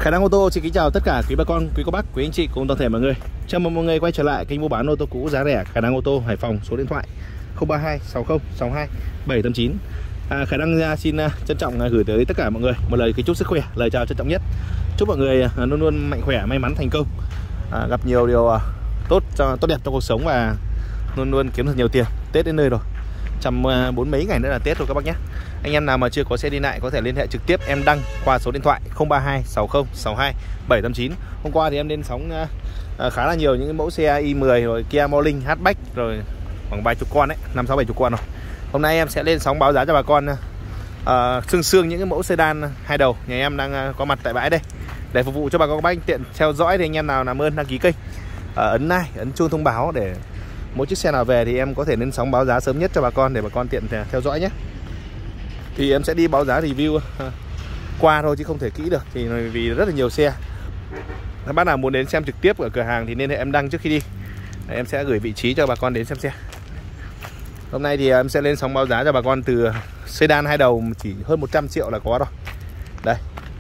Khả năng ô tô xin kính chào tất cả quý bà con, quý cô bác, quý anh chị cùng toàn thể mọi người. Chào mừng mọi người quay trở lại kênh mua bán ô tô cũ giá rẻ Khả năng ô tô Hải Phòng. Số điện thoại 032 60 62 789. Khả năng xin trân trọng gửi tới tất cả mọi người một lời kính chúc sức khỏe, lời chào trân trọng nhất. Chúc mọi người luôn luôn mạnh khỏe, may mắn, thành công, gặp nhiều điều tốt đẹp trong cuộc sống và luôn luôn kiếm được nhiều tiền. Tết đến nơi rồi, 140 mấy ngày nữa là Tết rồi các bác nhé. Anh em nào mà chưa có xe đi lại có thể liên hệ trực tiếp em Đăng qua số điện thoại 032 60 62 789. Hôm qua thì em lên sóng khá là nhiều những cái mẫu xe i10 rồi Kia Morning, hatchback rồi khoảng vài chục con đấy, 5-6-70 con rồi. Hôm nay em sẽ lên sóng báo giá cho bà con xương những cái mẫu sedan hai đầu. Nhà em đang có mặt tại bãi đây để phục vụ cho bà con các anh tiện theo dõi. Thì anh em nào làm ơn đăng ký kênh, ấn like, ấn chuông thông báo để mỗi chiếc xe nào về thì em có thể lên sóng báo giá sớm nhất cho bà con để bà con tiện theo dõi nhé. Thì em sẽ đi báo giá review qua thôi chứ không thể kỹ được, thì vì rất là nhiều xe. Bác nào muốn đến xem trực tiếp ở cửa hàng thì liên hệ em Đăng trước khi đi. Em sẽ gửi vị trí cho bà con đến xem xe. Hôm nay thì em sẽ lên sóng báo giá cho bà con từ sedan hai đầu chỉ hơn 100 triệu là có rồi. Đây.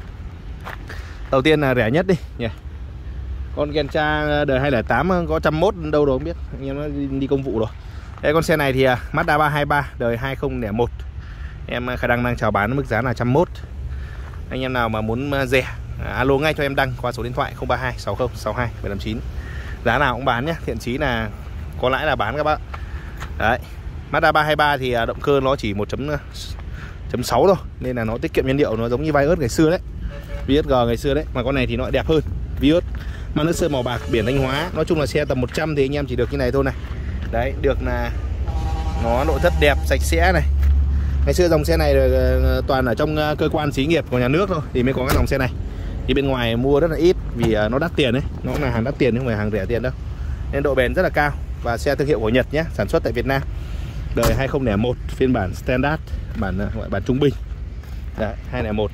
Đầu tiên là rẻ nhất đi nhỉ. Con Gentra đời 208 có 101 đâu rồi không biết. Anh em nó đi công vụ rồi. Đây, con xe này thì Mazda 323 đời 2001. Em khả năng đang chào bán mức giá là 101. Anh em nào mà muốn rẻ alo ngay cho em Đăng qua số điện thoại 032 60 62 759. Giá nào cũng bán nhé, thiện chí là có lãi là bán các bác. Đấy. Mazda 323 thì động cơ nó chỉ 1.6 thôi nên là nó tiết kiệm nhiên liệu, nó giống như Vios ngày xưa đấy. Vios G ngày xưa đấy, mà con này thì nó đẹp hơn. Vios mang nước sơn màu bạc, biển Thanh Hóa. Nói chung là xe tầm 100 thì anh em chỉ được như này thôi này. Đấy, được là nó nội thất đẹp, sạch sẽ này. Ngày xưa dòng xe này toàn ở trong cơ quan xí nghiệp của nhà nước thôi thì mới có cái dòng xe này. Thì bên ngoài mua rất là ít vì nó đắt tiền đấy, nó cũng là hàng đắt tiền không phải hàng rẻ tiền đâu. Nên độ bền rất là cao và xe thương hiệu của Nhật nhé, sản xuất tại Việt Nam. Đời 2001, phiên bản standard, gọi bản trung bình. Đấy, 201.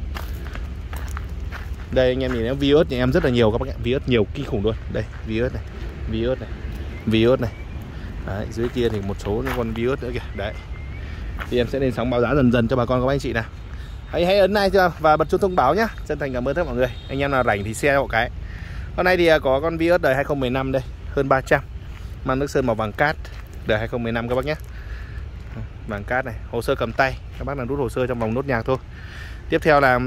Đây anh em nhìn thấy Vios thì em rất là nhiều các bác ạ, Vios nhiều kinh khủng luôn. Đây, Vios này, Vios này, Vios này. Đấy, dưới kia thì một số những con Vios nữa kìa. Đấy. Thì em sẽ lên sóng báo giá dần dần cho bà con các anh chị nào. Hãy ấn like và bật chuông thông báo nhá. Chân thành cảm ơn tất cả mọi người. Anh em nào rảnh thì share một cái. Hôm nay thì có con Vios đời 2015 đây, hơn 300. Mang nước sơn màu vàng cát, đời 2015 các bác nhé. Vàng cát này, hồ sơ cầm tay, các bác làm rút hồ sơ trong vòng nốt nhạc thôi. Tiếp theo là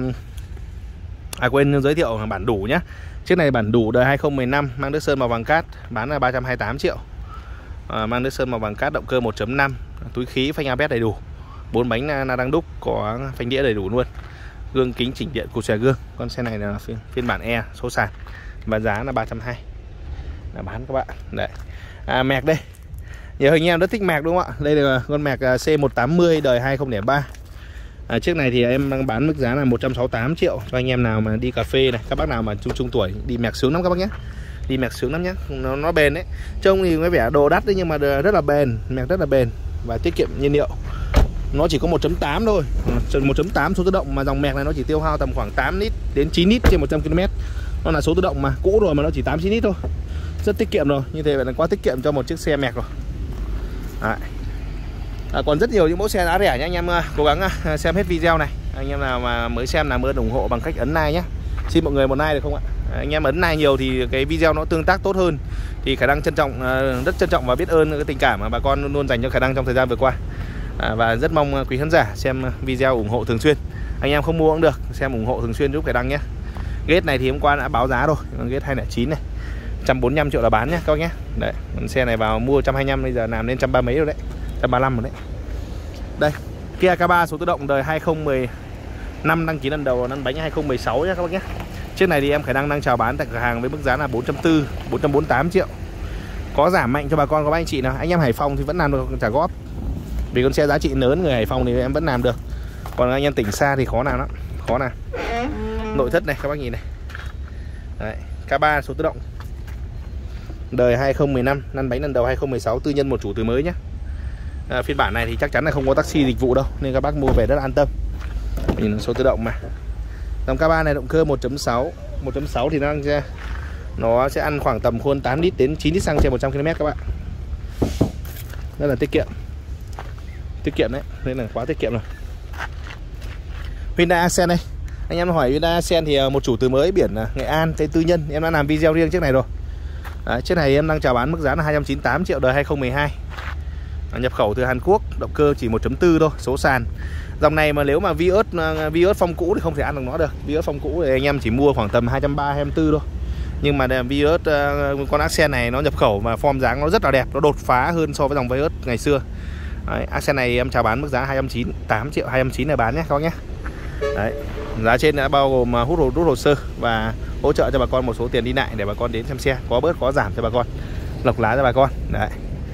quên giới thiệu bản đủ nhá. Chiếc này bản đủ đời 2015, mang nước sơn màu vàng cát, bán là 328 triệu. Mang nước sơn màu vàng cát, động cơ 1.5, túi khí, phanh ABS đầy đủ, 4 bánh na đăng đúc, có phanh đĩa đầy đủ luôn, gương kính chỉnh điện, cụt xẻ gương. Con xe này là phiên bản E số sàn và giá là 320 là bán các bạn. Đấy. Mạc đây, nhiều anh em rất thích Mạc đúng không ạ? Đây là con Mạc C180 đời 2003. Chiếc này thì em đang bán mức giá là 168 triệu cho anh em nào mà đi cà phê này, các bác nào mà trung tuổi đi Mạc sướng lắm các bác nhé. Đi Mạc sướng lắm nhé, nó bền đấy. Trông thì có vẻ đồ đắt đấy nhưng mà rất là bền, Mạc rất là bền và tiết kiệm nhiên liệu. Nó chỉ có 1.8 thôi, 1.8 số tự động, mà dòng Mạc này nó chỉ tiêu hao tầm khoảng 8 lít đến 9 lít trên 100 km. Nó là số tự động mà cũ rồi mà nó chỉ 8-9 lít thôi. Rất tiết kiệm rồi, như thế vậy là quá tiết kiệm cho một chiếc xe Mạc rồi. Đấy. Còn rất nhiều những mẫu xe giá rẻ nhé, anh em cố gắng xem hết video này. Anh em nào mà mới xem làm ơn ủng hộ bằng cách ấn like nhé. Xin mọi người một like được không ạ? Anh em ấn like nhiều thì cái video nó tương tác tốt hơn. Thì khả năng rất trân trọng và biết ơn cái tình cảm mà bà con luôn luôn dành cho khả năng trong thời gian vừa qua. Và rất mong quý khán giả xem video ủng hộ thường xuyên. Anh em không mua cũng được, xem ủng hộ thường xuyên giúp khả năng nhé. Ghét này thì hôm qua đã báo giá rồi, ghét 209 này, 145 triệu là bán nhé các bác nhé. Đấy, xe này vào mua 125, bây giờ làm lên 130 mấy rồi đấy, 135 rồi đấy. Đây, Kia K3 số tự động đời 2015, đăng ký lần đầu, lăn bánh 2016 nhé các bác nhé. Chiếc này thì em khả năng đang chào bán tại cửa hàng với mức giá là 440, 448 triệu. Có giảm mạnh cho bà con các anh chị nào. Anh em Hải Phòng thì vẫn làm được trả góp. Vì con xe giá trị lớn, người Hải Phòng thì em vẫn làm được. Còn anh em tỉnh xa thì khó làm lắm, khó làm. Nội thất này các bác nhìn này. Đấy, K3 số tự động đời 2015, lăn bánh lần đầu 2016, tư nhân một chủ từ mới nhé. Phiên bản này thì chắc chắn là không có taxi dịch vụ đâu nên các bác mua về rất là an tâm. Nhìn số tự động mà. Dòng K3 này động cơ 1.6, 1.6 thì nó sẽ ăn khoảng tầm hơn 8 lít đến 9 lít xăng trên 100 km các bạn. Rất là tiết kiệm. Tiết kiệm đấy, nên là quá tiết kiệm rồi. Hyundai Accent đây. Anh em hỏi Hyundai Accent thì một chủ từ mới biển Nghệ An, tên tư nhân. Em đã làm video riêng chiếc này rồi. Đấy, chiếc này em đang chào bán mức giá là 298 triệu, đời 2012. Nhập khẩu từ Hàn Quốc, động cơ chỉ 1.4 thôi, số sàn. Dòng này mà nếu mà Vios phong cũ thì không thể ăn được nó được. Vios phong cũ thì anh em chỉ mua khoảng tầm 230, 240 thôi. Nhưng mà Vios con Accent này nó nhập khẩu mà form dáng nó rất là đẹp, nó đột phá hơn so với dòng Vios ngày xưa. Đấy, Accent này em chào bán mức giá 298 triệu, 209 này bán nhé các bác nhé. Đấy, giá trên đã bao gồm rút hồ sơ và hỗ trợ cho bà con một số tiền đi lại để bà con đến xem xe, có bớt có giảm cho bà con, lộc lá cho bà con. Đấy.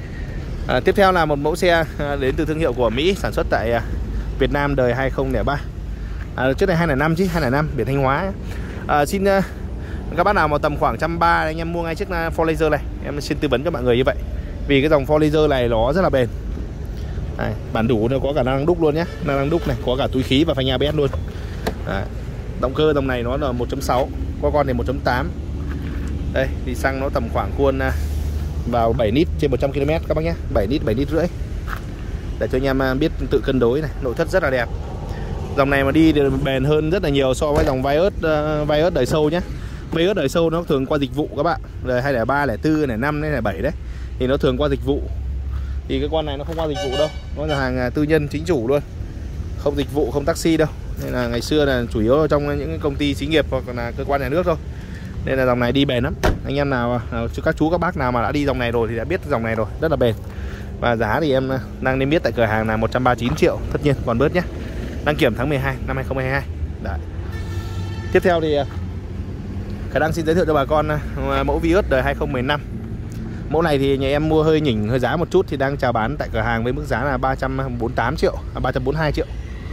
Tiếp theo là một mẫu xe đến từ thương hiệu của Mỹ, sản xuất tại Việt Nam, đời 2003. Trước này 205 chứ, 205 biển Thanh Hóa. Xin các bác nào mà tầm khoảng 130 anh em mua ngay chiếc Ford Laser này. Em xin tư vấn cho mọi người như vậy. Vì cái dòng Ford Laser này nó rất là bền. Đây, bản đủ nó có cả năng đúc luôn nhé, năng đúc này, có cả túi khí và phanh ABS luôn. Đấy. Động cơ dòng này nó là 1.6, có con thì 1.8. Đây, thì xăng nó tầm khoảng khuôn vào 7 lít trên 100 km các bác nhé, 7 lít, 7 lít rưỡi. Để cho anh em biết tự cân đối này, nội thất rất là đẹp. Dòng này mà đi thì bền hơn rất là nhiều so với dòng Vios đời sâu nhé. Vios đời sâu nó thường qua dịch vụ các bạn, đời 203, 04, 05, 07 đấy. Thì nó thường qua dịch vụ. Thì cái con này nó không qua dịch vụ đâu, nó là hàng tư nhân chính chủ luôn, không dịch vụ, không taxi đâu. Nên là ngày xưa là chủ yếu trong những công ty xí nghiệp hoặc là cơ quan nhà nước thôi. Nên là dòng này đi bền lắm. Anh em nào, các chú các bác nào mà đã đi dòng này rồi thì đã biết dòng này rồi, rất là bền. Và giá thì em đang niêm yết tại cửa hàng là 139 triệu, tất nhiên còn bớt nhé. Đăng kiểm tháng 12 năm 2022. Đấy. Tiếp theo thì khả năng xin giới thiệu cho bà con mẫu Vios đời 2015. Mẫu này thì nhà em mua hơi nhỉnh hơi giá một chút, thì đang chào bán tại cửa hàng với mức giá là 348 triệu, 342 triệu.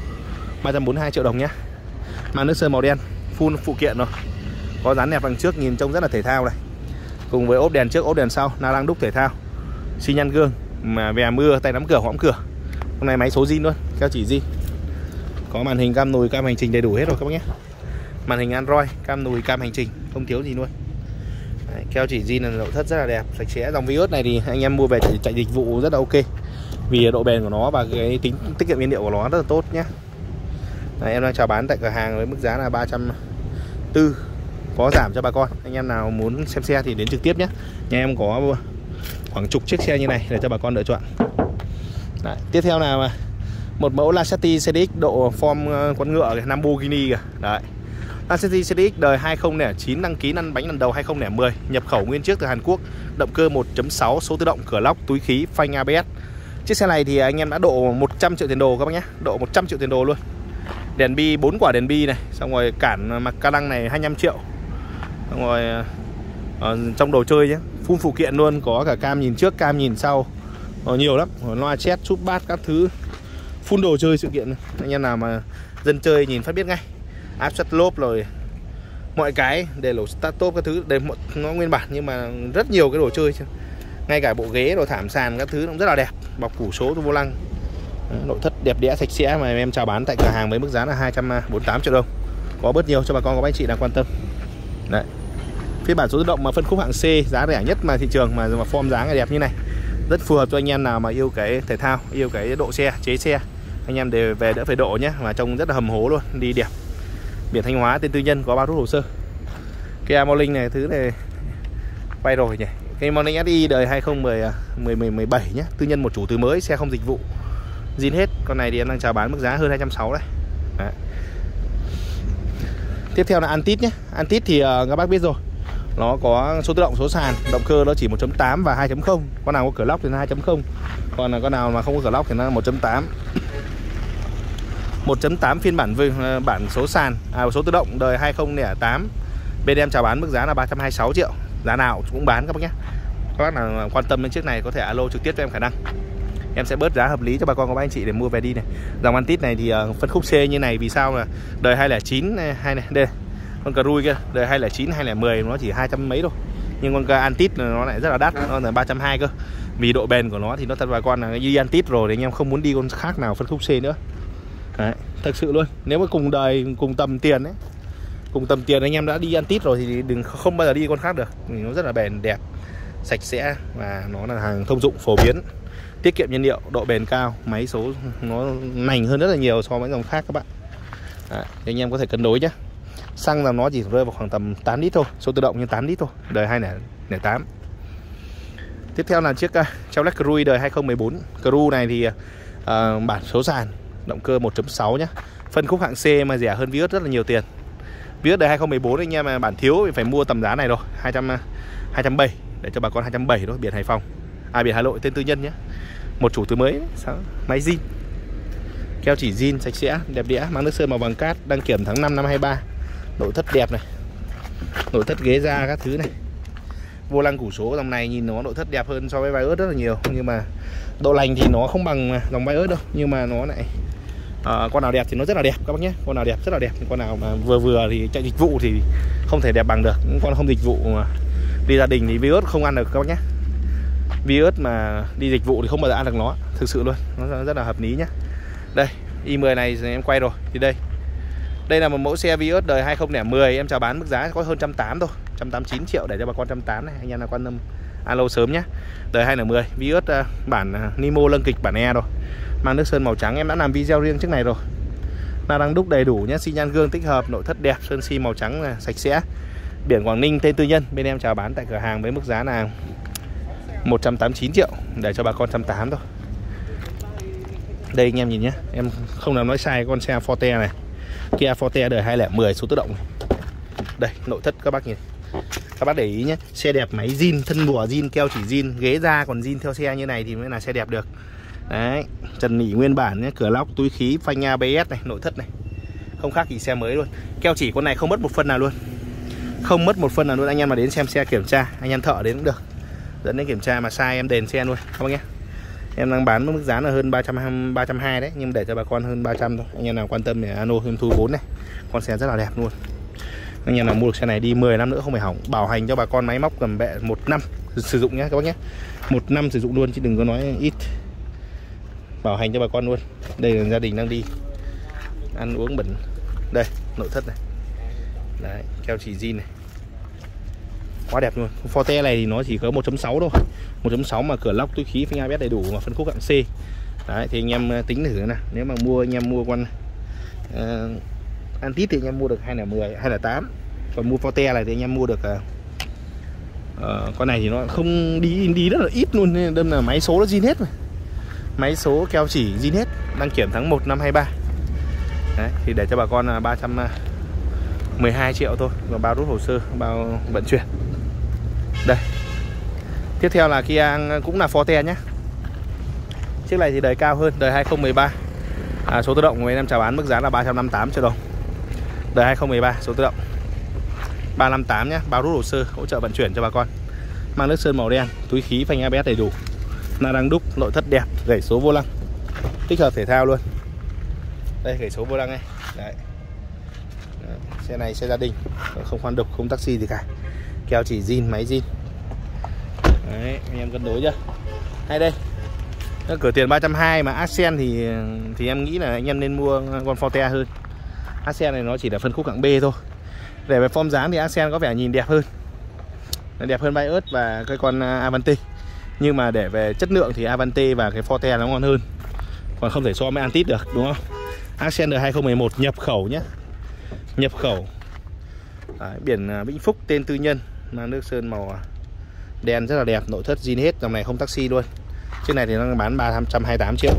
342 triệu đồng nhé. Màn nước sơn màu đen, full phụ kiện rồi. Có dán nẹp đằng trước, nhìn trông rất là thể thao này. Cùng với ốp đèn trước, ốp đèn sau, la răng đúc thể thao. Xi nhan gương, mà về mưa, tay nắm cửa, hõm cửa. Hôm nay máy số zin luôn, keo chỉ zin. Có màn hình cam nùi, cam hành trình đầy đủ hết rồi các bác nhé. Màn hình Android, cam nùi, cam hành trình, không thiếu gì luôn. Đấy, keo chỉ zin là nội thất rất là đẹp, sạch sẽ. Dòng Vios này thì anh em mua về chạy dịch vụ rất là ok. Vì độ bền của nó và cái tính tiết kiệm nhiên liệu của nó rất là tốt nhé. Đấy, em đang chào bán tại cửa hàng với mức giá là 340, có giảm cho bà con. Anh em nào muốn xem xe thì đến trực tiếp nhé. Nhà em có khoảng chục chiếc xe như này để cho bà con lựa chọn. Đấy, tiếp theo là một mẫu Lacetti CDX độ form con ngựa kìa, Lamborghini kìa. Đấy. Lacetti CDX đời 2009, đăng ký lăn bánh lần đầu 2010, nhập khẩu nguyên chiếc từ Hàn Quốc, động cơ 1.6, số tự động, cửa lóc, túi khí, phanh ABS. Chiếc xe này thì anh em đã độ 100 triệu tiền đồ các bác nhé, độ 100 triệu tiền đồ luôn. Đèn bi 4 quả đèn bi này, xong rồi cản mặt ca lăng này 25 triệu. Xong rồi trong đồ chơi nhé, full phụ kiện luôn, có cả cam nhìn trước, cam nhìn sau, nhiều lắm, loa chét, súp bát các thứ, full đồ chơi sự kiện. Anh em nào mà dân chơi nhìn phát biết ngay. Áp suất lốp rồi mọi cái, để lỗ start top các thứ, để nó nguyên bản nhưng mà rất nhiều cái đồ chơi chứ. Ngay cả bộ ghế, đồ thảm sàn các thứ cũng rất là đẹp, bọc củ số vô lăng. Nội thất đẹp đẽ sạch sẽ mà em chào bán tại cửa hàng với mức giá là 248 triệu đồng. Có bớt nhiều cho bà con, có anh chị đang quan tâm. Đấy. Phiên bản số tự động mà phân khúc hạng C, giá rẻ nhất mà thị trường mà form dáng đẹp như này. Rất phù hợp cho anh em nào mà yêu cái thể thao, yêu cái độ xe, chế xe. Anh em đều về đỡ phải độ nhé, mà trông rất là hầm hố luôn, đi đẹp. Biển Thanh Hóa, tên tư nhân, có bao rút hồ sơ. Kia Morning này, thứ này quay rồi nhỉ. Cái Morning SI đời 2017 nhé, tư nhân một chủ từ mới, xe không dịch vụ, zin hết. Con này thì em đang chào bán mức giá hơn 260 đấy. Đấy. Tiếp theo là Antit nhé. Antit thì các bác biết rồi, nó có số tự động, số sàn, động cơ nó chỉ 1.8 và 2.0. Con nào có cửa lóc thì nó 2.0, còn là con nào mà không có cửa lóc thì nó là 1.8. 1.8 phiên bản số sàn, số tự động đời 2008. Bên em chào bán mức giá là 326 triệu. Giá nào cũng bán các bác nhé. Các bác nào quan tâm đến chiếc này có thể alo trực tiếp cho em khả năng. Em sẽ bớt giá hợp lý cho bà con của các anh chị để mua về đi này. Dòng Antit này thì phân khúc C như này, vì sao là đời 2009 hay này, đây con Cruise kia, đời 2009, 2010 nó chỉ 200 mấy thôi. Nhưng con Antit nó lại rất là đắt, nó là 320 cơ. Vì độ bền của nó thì nó thật bà con là đi Antit rồi thì anh em không muốn đi con khác nào phân khúc C nữa. Đấy, thật sự luôn. Nếu mà cùng đời, cùng tầm tiền ấy, cùng tầm tiền anh em đã đi Antit rồi thì đừng không bao giờ đi con khác được. Vì nó rất là bền, đẹp, sạch sẽ và nó là hàng thông dụng phổ biến, tiết kiệm nhiên liệu, độ bền cao, máy số nó nành hơn rất là nhiều so với dòng khác các bạn. Đấy, thì anh em có thể cân đối nhé. Xăng là nó chỉ rơi vào khoảng tầm 8 lít thôi, số tự động như 8 lít thôi, đời 2008. Tiếp theo là chiếc Chevrolet Cruze đời 2014. Cruze này thì bản số sàn, động cơ 1.6 nhá. Phân khúc hạng C mà rẻ hơn Vios rất là nhiều tiền. Vios đời 2014 anh em mà bản thiếu thì phải mua tầm giá này rồi, 270 để cho bà con 270 thôi, biển Hải Phòng. Biển Hà Nội, tên tư nhân nhé. Một chủ từ mới, máy zin. Keo chỉ zin sạch sẽ, đẹp đẽ, mang nước sơn màu vàng cát, đăng kiểm tháng 5 năm 23. Nội thất đẹp này. Nội thất ghế da các thứ này. Vô lăng củ số dòng này nhìn nó nội thất đẹp hơn so với Vios rất là nhiều, nhưng mà độ lành thì nó không bằng dòng Vios đâu, nhưng mà nó lại con nào đẹp thì nó rất là đẹp các bác nhé. Con nào đẹp rất là đẹp, con nào mà vừa thì chạy dịch vụ thì không thể đẹp bằng được. Những con không dịch vụ mà đi gia đình thì Vios không ăn được các bác nhé. Vios mà đi dịch vụ thì không bao giờ ăn được nó, thực sự luôn, nó rất là hợp lý nhá. Đây, i10 này em quay rồi thì đây là một mẫu xe Vios đời 2010, em chào bán mức giá có hơn 180 thôi, 189 triệu để cho bà con 180 này, anh em là quan tâm alo sớm nhé. Đời 2010, Vios bản Nimo lâng kịch bản E rồi, mang nước sơn màu trắng, em đã làm video riêng trước này rồi. La răng đúc đầy đủ nhé, xi nhan gương tích hợp, nội thất đẹp, sơn xi màu trắng là sạch sẽ. Biển Quảng Ninh, tên tư nhân, bên em chào bán tại cửa hàng với mức giá là 189 triệu để cho bà con 180 thôi. Đây anh em nhìn nhé, em không làm nói sai con xe Forte này, Kia Forte đời 2010 số tự động này. Đây, nội thất các bác nhìn. Các bác để ý nhé, xe đẹp, máy zin, thân bùa zin, keo chỉ zin, ghế da còn zin theo xe như này thì mới là xe đẹp được. Đấy, trần nỉ nguyên bản nhé, cửa lóc, túi khí, phanh ABS này, nội thất này. Không khác gì xe mới luôn. Keo chỉ con này không mất một phân nào luôn. Không mất một phân nào luôn, anh em mà đến xem xe kiểm tra, anh em thợ đến cũng được. Dẫn đến kiểm tra mà sai em đền xe luôn các bác nhé. Em đang bán với mức giá là hơn 320 đấy, nhưng để cho bà con hơn 300 thôi. Anh em nào quan tâm để alo em thu vốn này. Con xe rất là đẹp luôn. Anh em nào mua được xe này đi 10 năm nữa không phải hỏng. Bảo hành cho bà con máy móc cầm bệ 1 năm sử dụng nhé các bác nhé. 1 năm sử dụng luôn chứ đừng có nói ít. Bảo hành cho bà con luôn. Đây là gia đình đang đi ăn uống bẩn. Đây, nội thất này. Đấy, keo chỉ zin này. Quá đẹp luôn. Forte này thì nó chỉ có 1.6 thôi. 1.6 mà cửa lóc, túi khí, phanh ABS đầy đủ mà phân khúc hạng C. Đấy, thì anh em tính thử nào. Nếu mà anh em mua con Antit thì anh em mua được 210, 208. Còn mua Forte này thì anh em mua được con này thì nó không đi rất là ít luôn, nên đâm là máy số nó zin hết mà. Máy số keo chỉ zin hết, đăng kiểm tháng 1 năm 23. Đấy, thì để cho bà con là 312 triệu thôi, và bao rút hồ sơ, bao vận chuyển. Đây. Tiếp theo là Kia cũng là Forte nhé. Chiếc này thì đời cao hơn, đời 2013. Số tự động của em chào bán mức giá là 358 triệu đồng. Đời 2013, số tự động 358 nhé, bao rút hồ sơ, hỗ trợ vận chuyển cho bà con. Mang nước sơn màu đen, túi khí, phanh ABS đầy đủ. La răng đúc, nội thất đẹp, gảy số vô lăng. Tích hợp thể thao luôn. Đây, gảy số vô lăng này. Đấy. Xe này xe gia đình, không khoan đục, không taxi gì cả. Keo chỉ zin, máy zin. Đấy, anh em cân đối chưa? Hay đây. Cửa tiền 320 mà Accent thì em nghĩ là anh em nên mua con Forte hơn. Accent này nó chỉ là phân khúc hạng B thôi. Để về form dáng thì Accent có vẻ nhìn đẹp hơn. Đẹp hơn Vios và cái con Avante. Nhưng mà để về chất lượng thì Avante và cái Forte nó ngon hơn. Còn không thể so với Antit được, đúng không? Accent đời 2011 nhập khẩu nhé. Nhập khẩu. Đấy, biển Vĩnh Phúc, tên tư nhân, mang nước sơn màu đen rất là đẹp, nội thất zin hết, dòng này không taxi luôn. Chiếc này thì nó bán 328 triệu.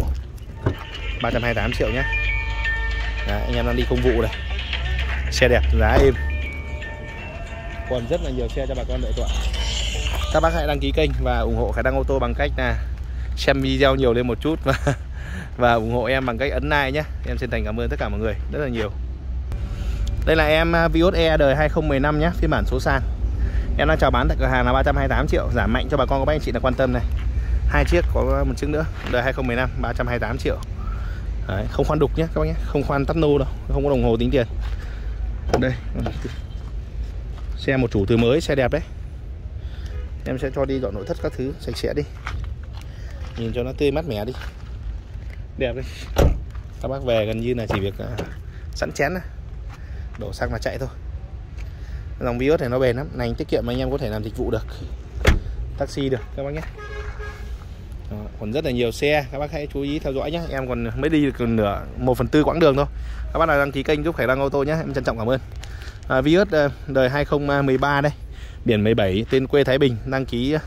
328 triệu nhé. Đấy, anh em đang đi công vụ này. Xe đẹp, giá êm. Còn rất là nhiều xe cho bà con lựa chọn. Các bác hãy đăng ký kênh và ủng hộ Khải Đăng Ô Tô bằng cách là xem video nhiều lên một chút và ủng hộ em bằng cách ấn like nhé. Em xin thành cảm ơn tất cả mọi người rất là nhiều. Đây là em Vios E đời 2015 nhé, phiên bản số sàn. Em đang chào bán tại cửa hàng là 328 triệu, giảm mạnh cho bà con các bác anh chị là quan tâm này. Hai chiếc, có một chiếc nữa, đời 2015, 328 triệu. Đấy, không khoan đục nhé các bác nhé, không khoan tắp nô đâu, không có đồng hồ tính tiền. Đây, xe một chủ từ mới, xe đẹp đấy. Em sẽ cho đi dọn nội thất các thứ sạch sẽ đi, nhìn cho nó tươi mát mẻ đi, đẹp đi. Các bác về gần như là chỉ việc sẵn chén này, đổ xăng là chạy thôi. Dòng Vios này nó bền lắm, này tiết kiệm mà anh em có thể làm dịch vụ được, taxi được các bác nhé. Đó, còn rất là nhiều xe, các bác hãy chú ý theo dõi nhé. Em còn mới đi được 1/4 quãng đường thôi. Các bác nào đăng ký kênh giúp Khải Đăng ô tô nhé, em trân trọng cảm ơn. Vios đời 2013 đây, biển 17, tên quê Thái Bình, đăng ký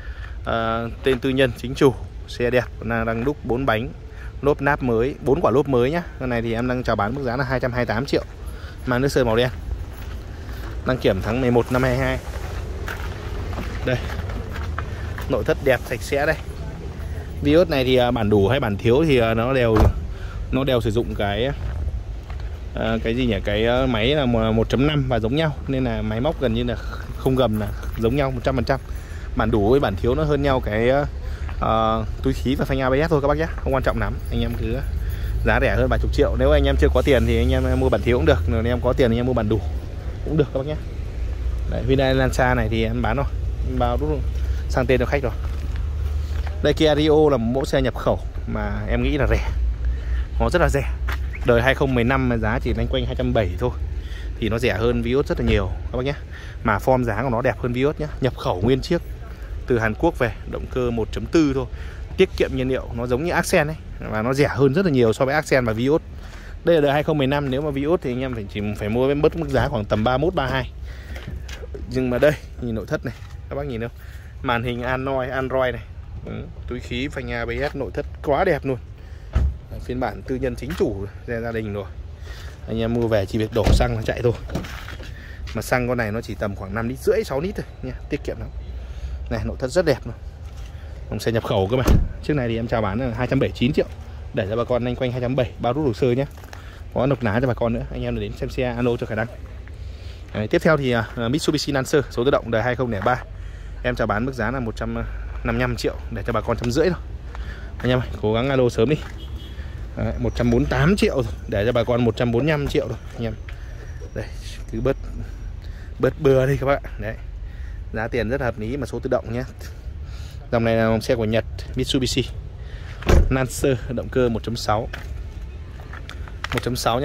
tên tư nhân chính chủ, xe đẹp, đang đúc 4 bánh, lốp náp mới, 4 quả lốp mới nhá. Con này thì em đang chào bán mức giá là 228 triệu, mang nước sơn màu đen, đăng kiểm tháng 11 năm 22. Đây, nội thất đẹp sạch sẽ đây. Vios này thì bản đủ hay bản thiếu thì nó đều sử dụng cái gì nhỉ, cái máy là 1.5 và giống nhau, nên là máy móc gần như là không gầm, là giống nhau 100%. Bản đủ với bản thiếu nó hơn nhau cái túi khí và phanh ABS thôi các bác nhé, không quan trọng lắm. Anh em cứ giá rẻ hơn vài chục triệu. Nếu anh em chưa có tiền thì anh em mua bản thiếu cũng được, nếu anh em có tiền thì anh em mua bản đủ cũng được các bác nhé. Đấy, Hyundai Lancer này thì em bán rồi, em bao đúng sang tên cho khách rồi. Đây, Kia Rio là một mẫu xe nhập khẩu mà em nghĩ là rẻ, nó rất là rẻ. Đời 2015 mà giá chỉ loanh quanh 270 thôi, thì nó rẻ hơn Vios rất là nhiều các bác nhé. Mà form giá của nó đẹp hơn Vios nhé, nhập khẩu nguyên chiếc từ Hàn Quốc về, động cơ 1.4 thôi, tiết kiệm nhiên liệu, nó giống như Accent ấy, và nó rẻ hơn rất là nhiều so với Accent và Vios. Đây là đời 2015, nếu mà Vios thì anh em chỉ phải mua với mức giá khoảng tầm 31, 32. Nhưng mà đây, nhìn nội thất này, các bác nhìn không? Màn hình Android này, túi khí, phanh ABS, nội thất quá đẹp luôn. Phiên bản tư nhân chính chủ gia đình rồi. Anh em mua về chỉ việc đổ xăng nó chạy thôi. Mà xăng con này nó chỉ tầm khoảng 5,5 lít, 6 lít thôi nha, tiết kiệm lắm. Này, nội thất rất đẹp luôn. Dòng xe nhập khẩu cơ mà. Trước này thì em chào bán là 279 triệu, để cho bà con anh quanh 270, bao rút hồ sơ nhé. Có nộp ná cho bà con nữa. Anh em đến xem xe alo cho Khải Đăng. Đấy, tiếp theo thì Mitsubishi Lancer số tự động đời 2003. Em chào bán mức giá là 155 triệu, để cho bà con 150 thôi. Anh em ơi, cố gắng alo sớm đi. Đấy, 148 triệu rồi, để cho bà con 145 triệu thôi anh em. Đây, cứ bớt bừa đi các bạn. Đấy, giá tiền rất hợp lý mà số tự động nhé. Dòng này là xe của Nhật, Mitsubishi Lancer, động cơ 1.6 nhé.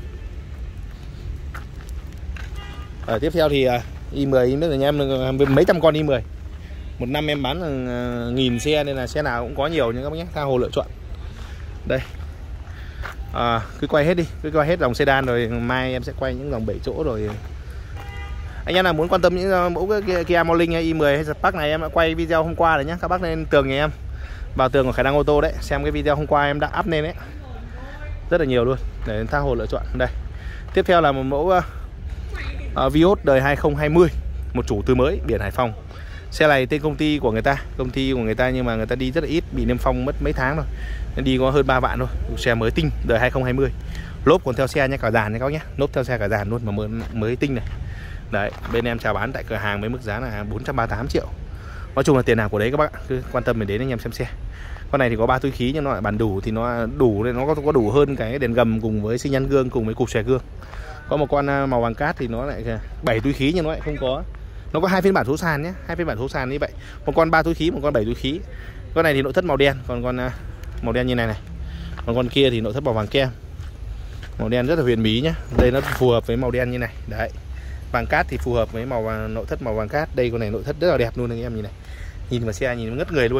Tiếp theo thì i10 biết rồi nha em, mấy trăm con i10. Một năm em bán 1000 xe, nên là xe nào cũng có nhiều nhưng các bác nhé, tha hồ lựa chọn. Đây, cứ quay hết đi, cứ quay hết dòng sedan rồi mai em sẽ quay những dòng 7 chỗ rồi. Anh em nào muốn quan tâm những mẫu Kia Morning hay i10 hay Spark này, em đã quay video hôm qua rồi nhé. Các bác lên tường nhà em, vào tường của Khải Đăng ô tô đấy, xem cái video hôm qua em đã up lên đấy, rất là nhiều luôn, để tha hồ lựa chọn. Đây, tiếp theo là một mẫu Vios đời 2020, một chủ từ mới, biển Hải Phòng. Xe này tên công ty của người ta, nhưng mà người ta đi rất là ít, bị niêm phong mất mấy tháng rồi, nên đi có hơn 3 vạn thôi. Xe mới tinh, đời 2020, lốp còn theo xe nhé, cả dàn nhé các bác nhé, lốp theo xe cả dàn luôn mà mới tinh này. Đấy, bên em chào bán tại cửa hàng với mức giá là 438 triệu. Nói chung là tiền nào của đấy các bác ạ, cứ quan tâm mình đến anh em xem xe. Con này thì có 3 túi khí nhưng nó lại bản đủ, thì nó đủ nên nó có đủ hơn cái đèn gầm cùng với xi nhan gương cùng với cục xòe gương. Có một con màu vàng cát thì nó lại 7 túi khí nhưng nó lại không có. Nó có 2 phiên bản số sàn nhé, 2 phiên bản số sàn như vậy. Một con 3 túi khí, một con 7 túi khí. Con này thì nội thất màu đen, còn con màu đen như này này. Còn con kia thì nội thất màu vàng kem. Màu đen rất là huyền bí nhá. Đây nó phù hợp với màu đen như này. Đấy. Vàng cát thì phù hợp với nội thất màu vàng cát. Đây con này nội thất rất là đẹp luôn anh em nhìn này. Nhìn vào xe nhìn ngất người luôn.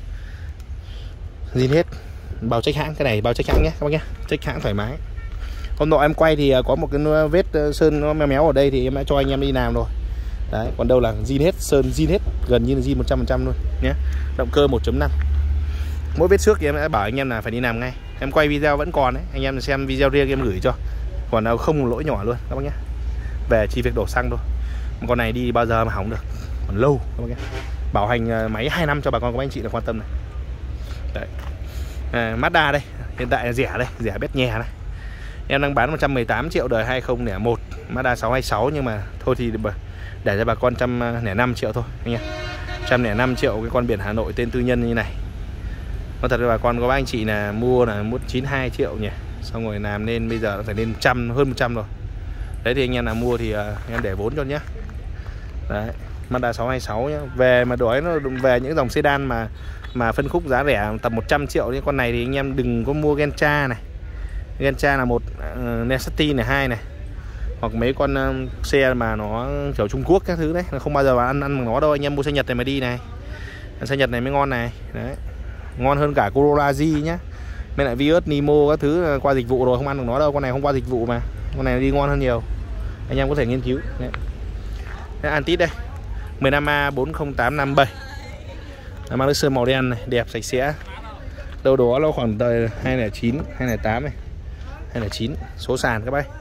Zin hết. Bao check hãng, cái này bao check hãng nhé các bác nhé. Check hãng thoải mái. Hôm nọ em quay thì có một cái vết sơn nó méo méo ở đây thì em đã cho anh em đi làm rồi. Đấy, còn đâu là zin hết, sơn zin hết, gần như là zin 100% luôn nhé. Động cơ 1.5. Mỗi vết xước thì em đã bảo anh em là phải đi làm ngay. Em quay video vẫn còn đấy, anh em xem video riêng em gửi cho. Còn nào không một lỗi nhỏ luôn các bác nhé. Về chỉ việc đổ xăng thôi. Con này đi bao giờ mà hỏng được, còn lâu các bác nhé. Bảo hành máy 2 năm cho bà con các anh chị là quan tâm này. Đấy. Mazda đây, hiện tại là rẻ đây, rẻ bét nhè này. Em đang bán 118 triệu đời 2001, Mazda 626, nhưng mà thôi thì để cho bà con 105 triệu thôi anh em. 105 triệu cái con biển Hà Nội tên tư nhân như này. Có thật là bà con có bác anh chị là mua 92 triệu nhỉ. Xong rồi làm nên bây giờ nó phải lên 100, hơn 100 rồi. Đấy thì anh em nào mua thì em để vốn cho nhé. Đấy, Mazda 626 nhá. Về mà đổi nó về những dòng sedan mà phân khúc giá rẻ tầm 100 triệu thì con này thì anh em đừng có mua Gentra này. Gentra là một, Nesati này 2 này. Hoặc mấy con xe mà nó kiểu Trung Quốc các thứ đấy, nó không bao giờ ăn bằng nó đâu. Anh em mua xe Nhật này mà đi này, xe Nhật này mới ngon này. Đấy, ngon hơn cả Corolla G nhá. Bên lại Vios, Nimo các thứ qua dịch vụ rồi, không ăn được nó đâu. Con này không qua dịch vụ mà, con này đi ngon hơn nhiều. Anh em có thể nghiên cứu. Antit đây, 15A 40857, mang nước sơn màu đen này, đẹp sạch sẽ. Đâu đó nó khoảng tầm 209, 208 này, 209. Số sàn các bác.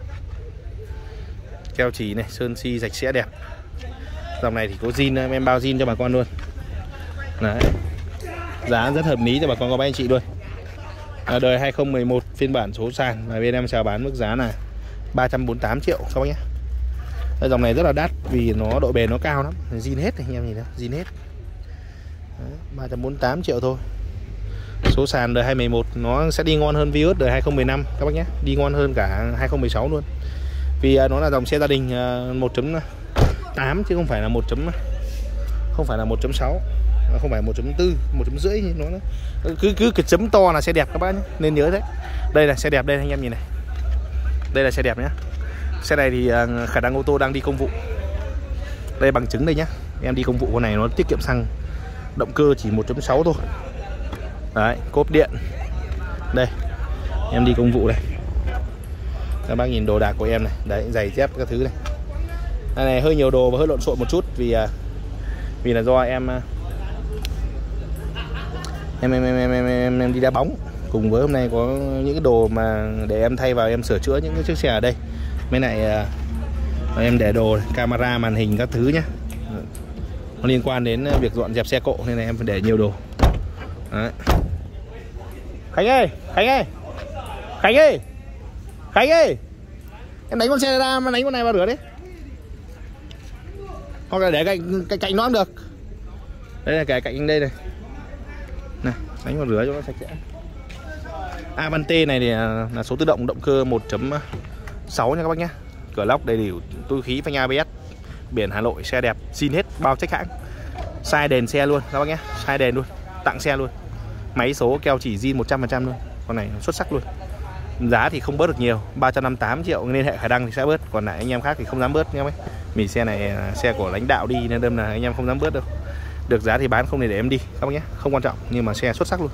Keo chỉ này, sơn xi sạch sẽ đẹp. Dòng này thì có zin, em bao zin cho bà con luôn. Đấy. Giá rất hợp lý cho bà con có bác anh chị luôn. Đời 2011 phiên bản số sàn, và bên em chào bán mức giá là 348 triệu các bác nhé. Dòng này rất là đắt vì nó độ bền nó cao lắm, zin hết anh em nhìn thấy, zin hết. Đấy, 348 triệu thôi. Số sàn đời 2011 nó sẽ đi ngon hơn Vios đời 2015 các bác nhé, đi ngon hơn cả 2016 luôn. Vì nó là dòng xe gia đình 1.8 chứ không phải là 1.6, không phải 1.4, 1.5 nó cứ cái chấm to là xe đẹp các bác nhé, nên nhớ đấy. Đây là xe đẹp đây anh em nhìn này. Đây là xe đẹp nhé. Xe này thì khả năng ô tô đang đi công vụ. Đây bằng chứng đây nhá. Em đi công vụ con này nó tiết kiệm xăng. Động cơ chỉ 1.6 thôi. Đấy, cốp điện. Đây. Em đi công vụ đây. Các bác nhìn đồ đạc của em này. Đấy, giày dép các thứ này. Đây này hơi nhiều đồ và hơi lộn xộn một chút vì là do em đi đá bóng, cùng với hôm nay có những cái đồ mà để em thay vào em sửa chữa những cái chiếc xe ở đây. Mấy này em để đồ camera, màn hình các thứ nhé, nó liên quan đến việc dọn dẹp xe cộ nên là em phải để nhiều đồ. Đấy. Khánh ơi, Khánh ơi, Khánh ơi, Khánh ơi, em đánh con xe ra mà đánh con này vào rửa đi, hoặc là để cạnh nó cũng được. Đây là cái cạnh đây này, này đánh vào rửa cho nó sạch sẽ. Avante này thì là số tự động, động cơ 1.6 nha các bác nhé. Cửa lóc đầy đủ, túi khí, phanh ABS, biển Hà Nội, xe đẹp, xin hết, bao trách hãng. Sai đèn xe luôn các bác nhé, sai đèn luôn, tặng xe luôn. Máy số keo chỉ zin 100% luôn. Con này xuất sắc luôn. Giá thì không bớt được nhiều, 358 triệu, liên hệ khả năng thì sẽ bớt, còn lại anh em khác thì không dám bớt nhé. Vì xe này là xe của lãnh đạo đi nên đâm là anh em không dám bớt đâu. Được giá thì bán, không để em đi các bác nhé, không quan trọng, nhưng mà xe xuất sắc luôn.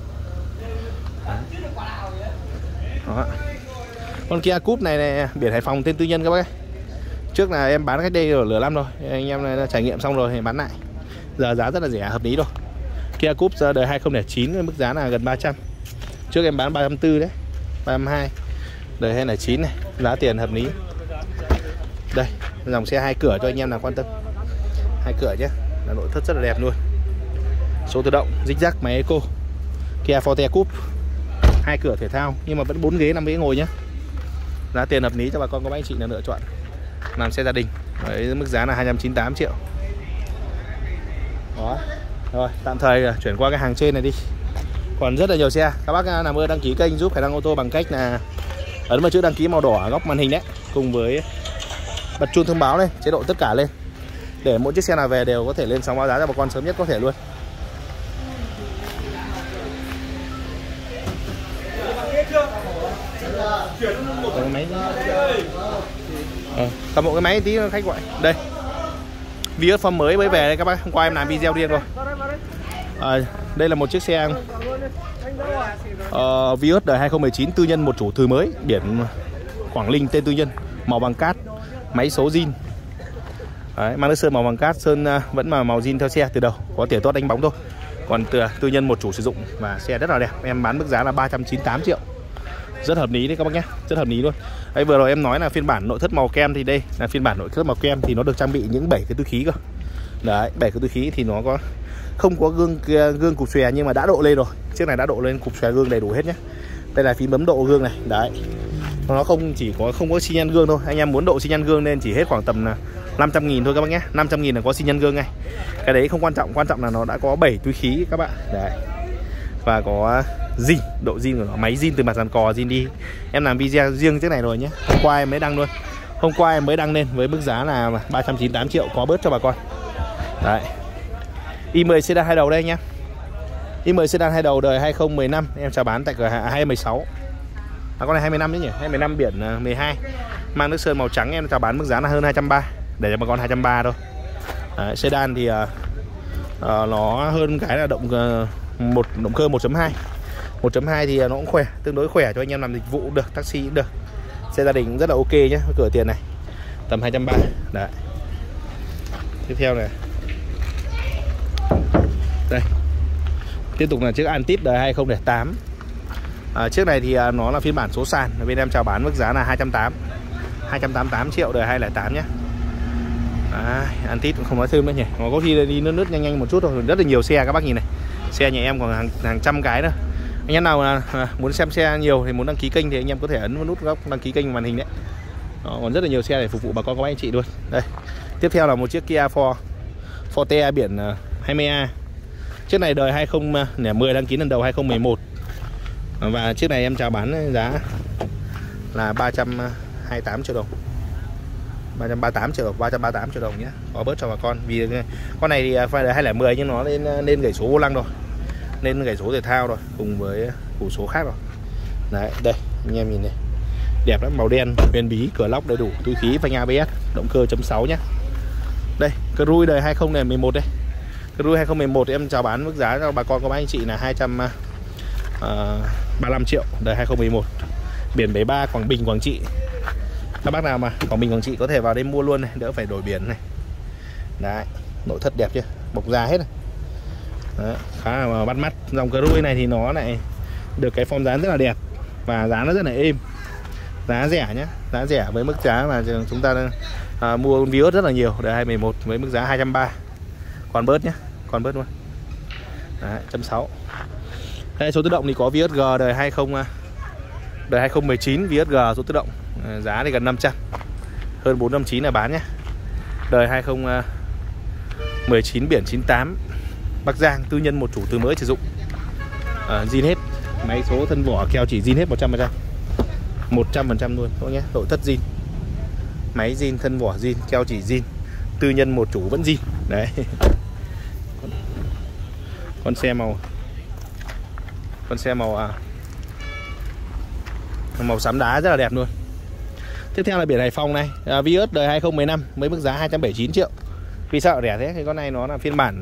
Đó. Con Kia Cúp này, biển Hải Phòng tên tư nhân các bác. Trước là em bán cách đây rồi nửa năm rồi, anh em đã trải nghiệm xong rồi thì bán lại. Giờ giá rất là rẻ, hợp lý rồi. Kia Cúp giờ đời 2009 với mức giá là gần 300. Trước em bán 340 đấy, 302. Đời 2009 này, giá tiền hợp lý. Đây, dòng xe 2 cửa cho anh em nào quan tâm. 2 cửa nhé, là nội thất rất là đẹp luôn. Số tự động, dích rắc, máy eco. Kia Forte Coupe 2 cửa thể thao nhưng mà vẫn 4 ghế 5 ghế ngồi nhé. Giá tiền hợp lý cho bà con có bác anh chị là lựa chọn làm xe gia đình. Với mức giá là 298 triệu. Đó. Rồi, tạm thời chuyển qua cái hàng trên này đi. Còn rất là nhiều xe. Các bác làm ơn đăng ký kênh giúp Khả năng ô tô bằng cách là ấn vào chữ đăng ký màu đỏ ở góc màn hình đấy, cùng với bật chuông thông báo lên, chế độ tất cả lên, để mỗi chiếc xe nào về đều có thể lên sóng báo giá cho bà con sớm nhất có thể luôn. Cái máy cầm một cái máy tí khách gọi đây. Vios form mới mới về đây các bác, hôm qua em làm video riêng rồi. Đây là một chiếc xe Vios đời 2019 tư nhân một chủ thử mới, biển Quảng Ninh, tên tư nhân, màu bằng cát, máy số zin. Đấy, mang nước sơn màu bằng cát, sơn vẫn là màu zin theo xe từ đầu, có tỉa tót đánh bóng thôi. Còn tư nhân một chủ sử dụng và xe rất là đẹp. Em bán mức giá là 398 triệu. Rất hợp lý đấy các bác nhé, rất hợp lý luôn. Đấy, vừa rồi em nói là phiên bản nội thất màu kem thì đây là phiên bản nội thất màu kem thì nó được trang bị những 7 cái túi khí cơ. Đấy, 7 cái túi khí thì nó có không có gương cụp xòe nhưng mà đã độ lên rồi. Chiếc này đã độ lên cụp xòe gương đầy đủ hết nhé. Đây là phím bấm độ gương này, đấy. Nó không có xi nhan gương thôi. Anh em muốn độ xi nhan gương nên chỉ hết khoảng tầm 500.000 thôi các bác nhé. 500.000 là có xi nhan gương ngay. Cái đấy không quan trọng, quan trọng là nó đã có 7 túi khí các bạn. Đấy. Và có zin, độ zin của nó, máy zin từ mặt dàn cò zin đi. Em làm video riêng chiếc này rồi nhé. Hôm qua em mới đăng luôn. Hôm qua em mới đăng lên với mức giá là 398 triệu, có bớt cho bà con. Đấy. i10 sedan 2 đầu đây nhá. i10 sedan 2 đầu đời 2015 em chào bán tại cửa hàng 2016. Con này 25 đấy nhỉ, 25 biển 12. Mang nước sơn màu trắng em chào bán mức giá là hơn 230, để cho bà con 230 thôi. Đấy, sedan thì nó hơn cái là một động cơ 1.2. 1.2 thì nó cũng khỏe, tương đối khỏe cho anh em làm dịch vụ cũng được, taxi cũng được, xe gia đình cũng rất là ok nhé. Cửa tiền này tầm 230. Đấy. Tiếp theo này, đây tiếp tục là chiếc Antis đời 2008. Chiếc này thì nó là phiên bản số sàn, bên em chào bán mức giá là 288 triệu đời 2008 nhé. Antis cũng không nói thêm nữa nhỉ, nó có khi đi nước nhanh một chút thôi. Rất là nhiều xe các bác nhìn này, xe nhà em còn hàng trăm cái nữa. Anh em nào muốn xem xe nhiều thì muốn đăng ký kênh thì anh em có thể ấn vào nút góc đăng ký kênh màn hình đấy. Còn rất là nhiều xe để phục vụ bà con các anh chị luôn. Đây, tiếp theo là một chiếc Kia Forte biển 20A. Chiếc này đời 2010, đăng ký lần đầu 2011. Và chiếc này em chào bán giá là 328 triệu đồng. 338 triệu đồng, 338 triệu đồng nhé. Có bớt cho bà con. Vì con này thì phải là 2010 nhưng nó lên gãy số vô lăng rồi. Lên gãy số thể thao rồi, cùng với củ số khác rồi. Đấy, đây, anh em nhìn này. Đẹp lắm, màu đen, huyền bí, cửa lóc đầy đủ, túi khí, phanh ABS, động cơ chấm 6 nhá. Đây, Cruise đời 2011 đây. Cruise 2011 thì em chào bán mức giá cho bà con các anh chị là 235 triệu đời 2011. Biển 73 Quảng Bình, Quảng Trị. Các bác nào mà Quảng Bình, Quảng Trị có thể vào đây mua luôn này, đỡ phải đổi biển này. Đấy, nội thất đẹp chưa? Bọc da hết này. Đấy, khá là bắt mắt. Dòng Cruise này thì nó lại được cái form dáng rất là đẹp và giá nó rất là êm. Giá rẻ nhé, giá rẻ với mức giá mà chúng ta mua con Vios rất là nhiều đời 2011 với mức giá 230. Còn bớt nhé, còn bớt luôn. Đấy, 1.6. Đây, số tự động thì có Vios G đời 2019, Vios G số tự động. Giá thì gần 500. Hơn 450 là bán nhé. Đời 2019, biển 98, Bắc Giang, tư nhân một chủ từ mới sử dụng. Zin hết. Máy số thân vỏ keo chỉ zin hết 100%. 100% luôn thôi nhé, nội thất zin, máy zin, thân vỏ zin, keo chỉ zin, tư nhân một chủ vẫn zin. Đấy. Con xe màu xám đá rất là đẹp luôn. Tiếp theo là biển Hải Phòng này, Vios đời 2015 với mức giá 279 triệu. Vì sao rẻ thế? Thì con này nó là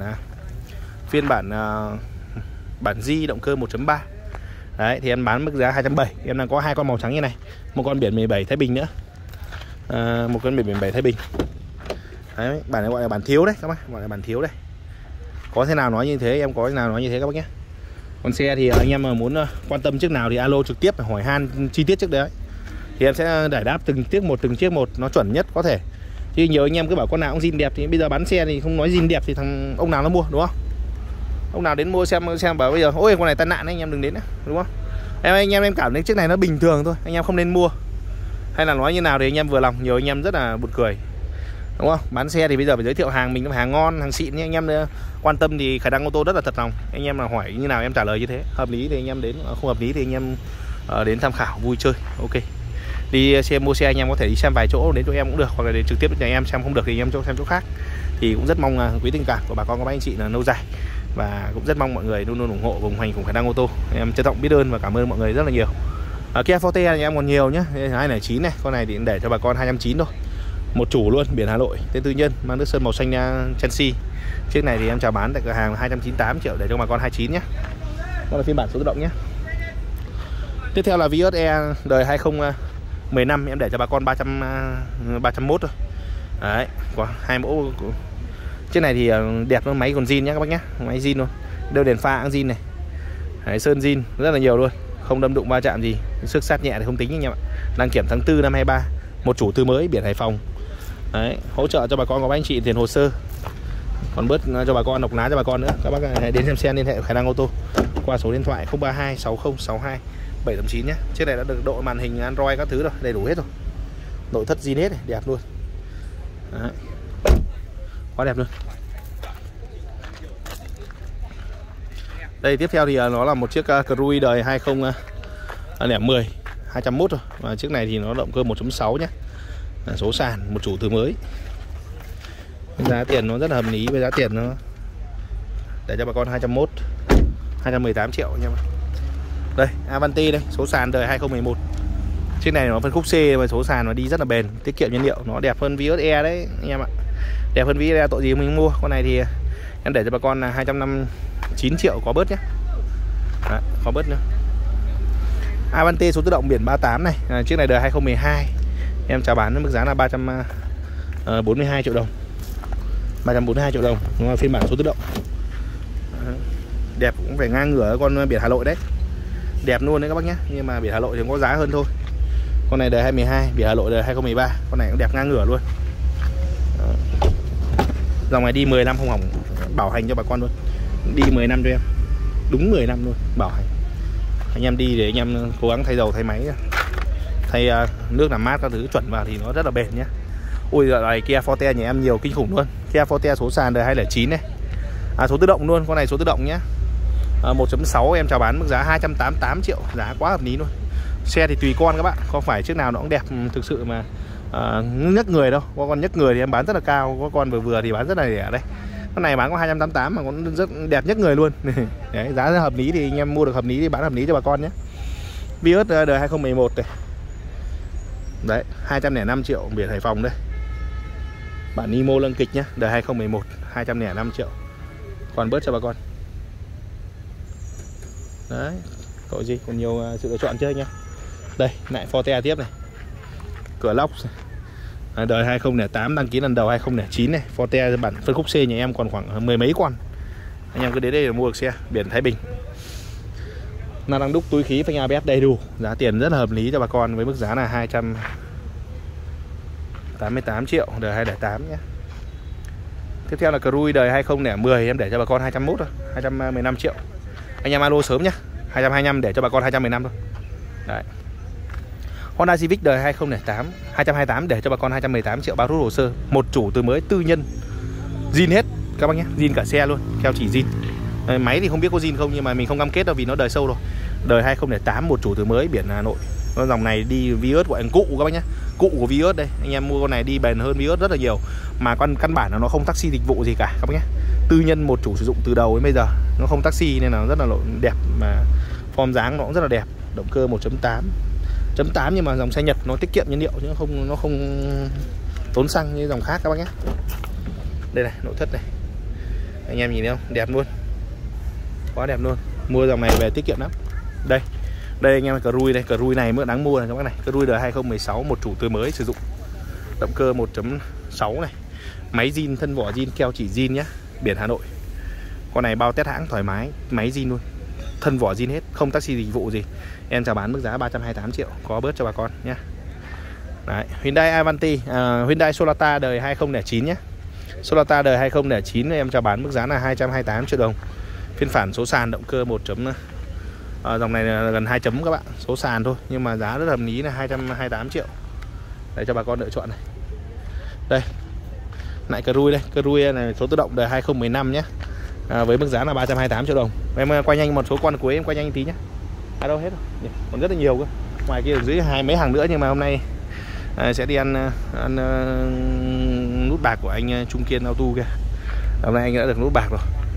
bản G động cơ 1.3. Đấy, thì em bán mức giá 270. Em đang có hai con màu trắng như này, một con biển 17 Thái Bình nữa, một con biển 17 Thái Bình. Đấy, bản này gọi là bản thiếu đấy các bác, gọi là bản thiếu đây. Có thế nào nói như thế, em có thế nào nói như thế các bác nhé. Con xe thì anh em mà muốn quan tâm chiếc nào thì alo trực tiếp hỏi han chi tiết trước đấy. Thì em sẽ giải đáp từng chiếc một nó chuẩn nhất có thể. Chứ nhiều anh em cứ bảo con nào cũng zin đẹp thì bây giờ bán xe thì không nói zin đẹp thì thằng ông nào nó mua, đúng không? Ông nào đến mua xem bảo bây giờ ôi con này tai nạn anh em đừng đến nữa, đúng không? Anh em cảm thấy chiếc này nó bình thường thôi, anh em không nên mua. Hay là nói như nào thì anh em vừa lòng, nhiều anh em rất là buồn cười. Đúng không? Bán xe thì bây giờ phải giới thiệu hàng mình, hàng ngon, hàng xịn. Anh em quan tâm thì Khải Đăng ô tô rất là thật lòng. Anh em là hỏi như nào em trả lời như thế. Hợp lý thì anh em đến, không hợp lý thì anh em đến tham khảo vui chơi. Ok. Đi xem mua xe anh em có thể đi xem vài chỗ, đến chỗ em cũng được, hoặc là đến trực tiếp nhà em xem không được thì anh em xem chỗ khác. Thì cũng rất mong quý tình cảm của bà con các bác anh chị là lâu dài. Và cũng rất mong mọi người luôn luôn ủng hộ và đồng hành cùng Khải Đăng ô tô. Em trân trọng biết ơn và cảm ơn mọi người rất là nhiều. Kia Forte này em còn nhiều nhé, 209 này, con này thì để cho bà con 290 thôi. Một chủ luôn, biển Hà Nội, tên tư nhân, mang nước sơn màu xanh Chelsea. Chiếc này thì em chào bán tại cửa hàng 298 triệu để cho bà con 29 nhé. Đó là phiên bản số tự động nhé. Tiếp theo là Vios E đời 2015 em để cho bà con 301 thôi. Đấy, có hai mẫu. Chiếc này thì đẹp luôn, máy còn zin nhé các bác nhé, máy zin luôn. Đeo đèn pha cũng zin này. Đấy, sơn zin rất là nhiều luôn, không đâm đụng va chạm gì. Xước sát nhẹ thì không tính anh em ạ. Đăng kiểm tháng 4 năm 23, một chủ tư mới, biển Hải Phòng. Đấy, hỗ trợ cho bà con có anh chị tiền hồ sơ, còn bớt cho bà con, độc lá cho bà con nữa. Các bác hãy đến xem xe liên hệ Khải Đăng ô tô qua số điện thoại 032 6062 789 nhé. Chiếc này đã được độ màn hình Android các thứ rồi, đầy đủ hết rồi. Nội thất zin hết này, đẹp luôn. Đấy, quá đẹp luôn. Đây, tiếp theo thì nó là một chiếc Cruise đời 2010 201 rồi. Và chiếc này thì nó động cơ 1.6 nhé, số sàn, một chủ từ mới. Giá tiền nó rất là hợp lý, với giá tiền nó để cho bà con 201, 218 triệu nha. Đây, Avanti đây, số sàn đời 2011. Chiếc này nó phân khúc C và số sàn nó đi rất là bền, tiết kiệm nhiên liệu, nó đẹp hơn Vios E đấy anh em ạ. Đẹp hơn Vios E tội gì mình mua. Con này thì em để cho bà con là 259 triệu có bớt nhé. Đấy, khó bớt nữa. Avante số tự động biển 38 này, chiếc này đời 2012. Em chào bán với mức giá là 342 triệu đồng. 342 triệu đồng, đúng là phiên bản số tự động. Đẹp cũng phải ngang ngửa con biển Hà Nội đấy. Đẹp luôn đấy các bác nhé. Nhưng mà biển Hà Nội thì có giá hơn thôi. Con này đời 2012, biển Hà Nội đời 2013. Con này cũng đẹp ngang ngửa luôn. Dòng này đi 10 năm không hỏng, bảo hành cho bà con luôn. Đi 10 năm cho em. Đúng 10 năm luôn, bảo hành. Anh em đi để anh em cố gắng thay dầu, thay máy, thay nước làm mát các thứ chuẩn vào thì nó rất là bền nhé. Ui giờ này Kia Forte nhà em nhiều kinh khủng luôn. Kia Forte số sàn đời 2009 này. Số tự động luôn, con này số tự động nhé. 1.6 em chào bán mức giá 288 triệu, giá quá hợp lý luôn. Xe thì tùy con các bạn, không phải chiếc nào nó cũng đẹp thực sự mà nhấc người đâu. Có con nhấc người thì em bán rất là cao, có con vừa vừa thì bán rất là rẻ đây. Con này bán có 288 mà cũng rất đẹp nhất người luôn. Đấy, giá hợp lý thì anh em mua được hợp lý thì bán hợp lý cho bà con nhé. Vios đời 2011 này. Đấy, 205 triệu biển Hải Phòng đây. Bản Nimo lân kịch nhé, đời 2011, 205 triệu. Còn bớt cho bà con. Đấy, cậu gì còn nhiều sự lựa chọn chưa anh em. Đây, lại Forte tiếp này. Cửa lóc đời 2008, đăng ký lần đầu 2009 này. Forte bản phân khúc C nhà em còn khoảng mười mấy con. Anh em cứ đến đây để mua được xe. Biển Thái Bình. Nó đang đúc túi khí phanh ABS đầy đủ. Giá tiền rất là hợp lý cho bà con với mức giá là 288 triệu đời 2008 nhé. Tiếp theo là Cruise đời 2010 em để cho bà con 201 thôi, 215 triệu. Anh em alo sớm nhé. 225 để cho bà con 215 thôi. Đấy. Honda Civic đời 2008, 228 để cho bà con 218 triệu, bao rút hồ sơ, một chủ từ mới tư nhân. Zin hết các bác nhé, zin cả xe luôn, keo chỉ zin. Máy thì không biết có zin không nhưng mà mình không cam kết đâu vì nó đời sâu rồi. Đời 2008, một chủ từ mới, biển Hà Nội. Con dòng này đi Vios gọi là cụ các bác nhé. Cụ của Vios đây, anh em mua con này đi bền hơn Vios rất là nhiều. Mà con căn bản là nó không taxi dịch vụ gì cả các bác nhé. Tư nhân một chủ sử dụng từ đầu đến bây giờ, nó không taxi nên là rất là đẹp, mà form dáng nó cũng rất là đẹp. Động cơ 1.8 nhưng mà dòng xe Nhật nó tiết kiệm nhiên liệu chứ nó không tốn xăng như dòng khác các bác nhé. Đây này, nội thất này. Anh em nhìn thấy không? Đẹp luôn. Quá đẹp luôn. Mua dòng này về tiết kiệm lắm. Đây. Đây anh em Cruise đây, Cruise này mới đáng mua này các bác này. Cruise đời 2016, một chủ từ mới sử dụng. Động cơ 1.6 này. Máy zin, thân vỏ zin, keo chỉ zin nhá. Biển Hà Nội. Con này bao test hãng thoải mái, máy zin luôn. Thân vỏ zin hết, không taxi dịch vụ gì. Em chào bán mức giá 328 triệu, có bớt cho bà con nhé. Đấy, Hyundai Avanti, Hyundai Sonata đời 2009 nhé. Sonata đời 2009 em chào bán mức giá là 228 triệu đồng. Phiên bản số sàn, động cơ 1. Dòng này là gần 2 chấm các bạn, số sàn thôi nhưng mà giá rất hợp lý là 228 triệu. Để cho bà con lựa chọn này. Đây. Lại Cruise đây, Cruise này số tự động đời 2015 nhé. Với mức giá là 328 triệu đồng. Em quay nhanh một số con cuối, em quay nhanh tí nhé. Đâu hết rồi, còn rất là nhiều cơ. Ngoài kia ở dưới mấy hàng nữa nhưng mà hôm nay sẽ đi ăn nút bạc của anh Trung Kiên Auto kia. Hôm nay anh đã được nút bạc rồi.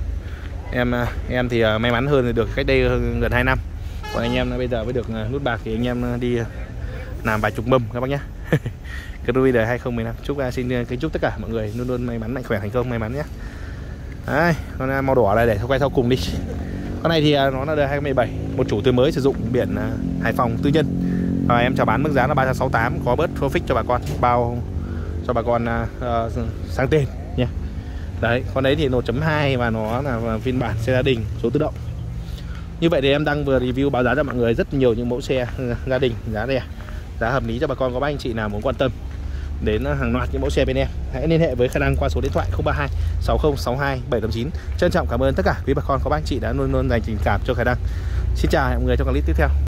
Em thì may mắn hơn thì được cách đây gần 2 năm. Còn anh em bây giờ mới được nút bạc thì anh em đi làm vài chục mâm các bác nhé. Cruise đời 2015. Xin kính chúc tất cả mọi người luôn luôn may mắn, mạnh khỏe, thành công, may mắn nhé. Đấy, con màu đỏ này để quay sau cùng đi. Con này thì nó là đời 2017, một chủ từ mới sử dụng, biển Hải Phòng tư nhân. Và em chào bán mức giá là 368, có bớt profit cho bà con, bao cho bà con sang tên nhé. Đấy, con đấy thì 1.2 và nó là phiên bản xe gia đình số tự động. Như vậy thì em đang vừa review báo giá cho mọi người rất nhiều những mẫu xe gia đình giá rẻ, giá hợp lý cho bà con. Có bác anh chị nào muốn quan tâm đến hàng loạt những mẫu xe bên em, hãy liên hệ với Khả Năng qua số điện thoại 032 6062 789. Trân trọng cảm ơn tất cả quý bà con có bác anh chị đã luôn luôn dành tình cảm cho Khả Năng. Xin chào mọi người trong clip tiếp theo.